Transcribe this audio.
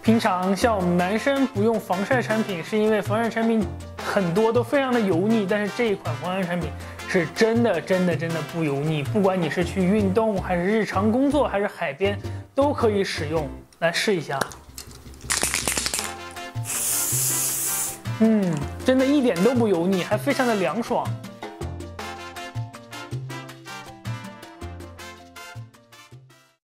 平常像我们男生不用防晒产品，是因为防晒产品很多都非常的油腻，但是这一款防晒产品是真的不油腻，不管你是去运动还是日常工作还是海边都可以使用。来试一下，真的一点都不油腻，还非常的凉爽。